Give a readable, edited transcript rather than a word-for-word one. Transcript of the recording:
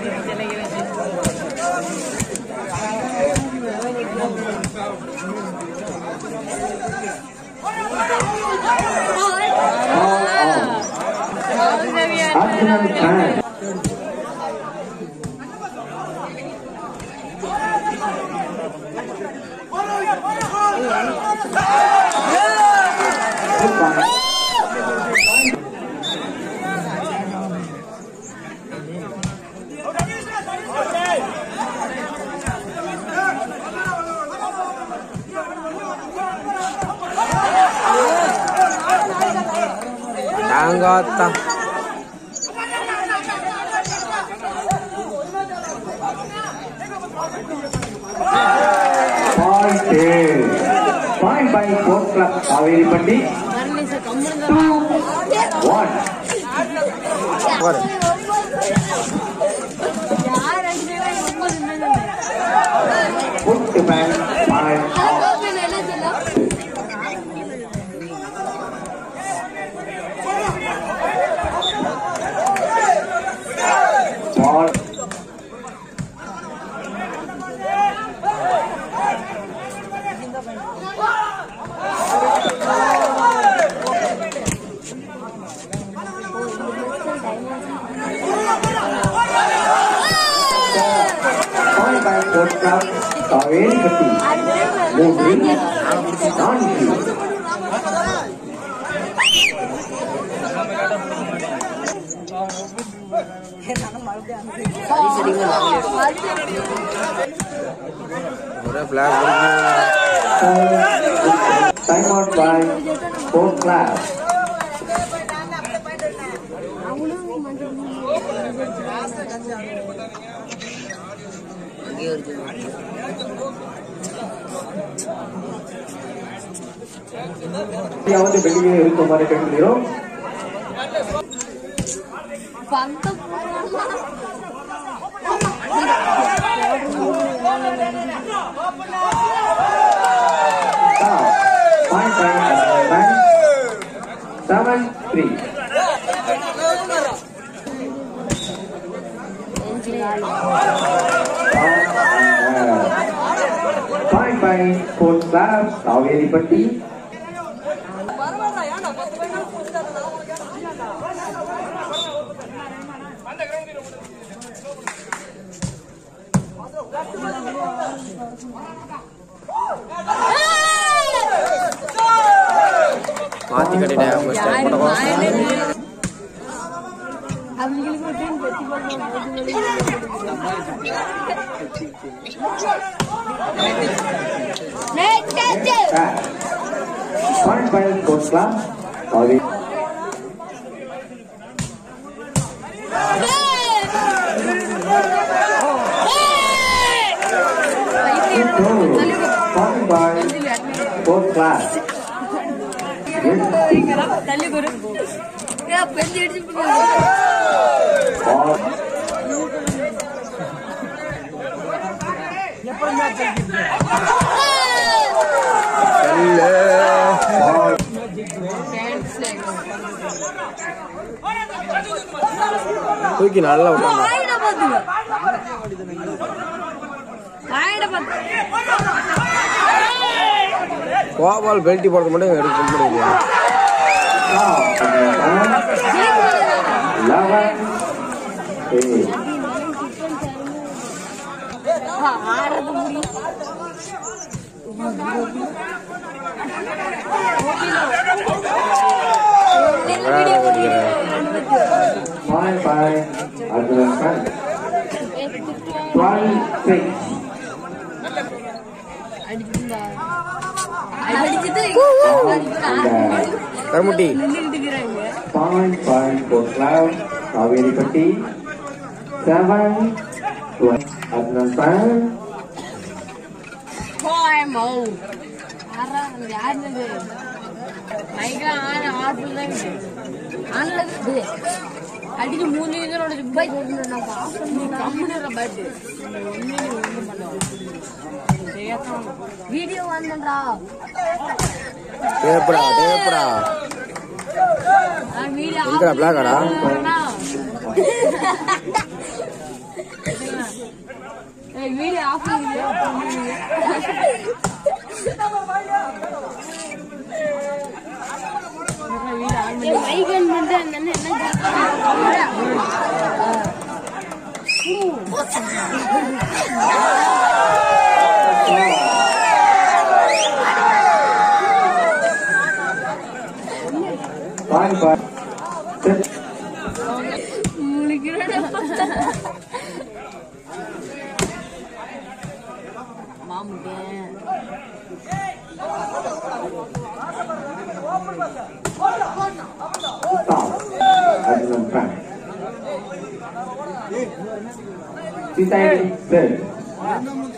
Anggota. Point by Sports Club Kaveri Patti. 2-1. Put the man by ball. Point by Sports Club Kaveri Patti. Moving non-field. Time out by Sports Club. ಯಾವುದು ಬೆಳಿಗ್ಗೆ ಇರುತ್ತೆ ಮಾರೆ ಕಟ್ಟಿರೋ ಬಂತ point by 7-3. Point by Sports Club Kaveri Patti. Mati ka din ang gusto ko. Point by Sports Club Kaveri. Point by Sports Club. தள்ளி குரு பெஞ்சு அடிச்சு தூக்கி நல்லா கோபால் பெல்ட்டி போடுறது மட்டும் எடுக்க முடியலையா? Point by Arjun Khan. 12-6. Karmuti. Point by Sports Club Kaveri Patti. 7-12. Arjun Khan. அடிக்கு 3 இதனோட பை கம்முனற பட் வீடியோ வந்தன்றா டேப்டா வீடியோ இங்கடா பிளாகடா வீடியோ ஆஃப் மைகன் மட்டும் என்ன Fine, fine. Adnan Frank. Sita Third.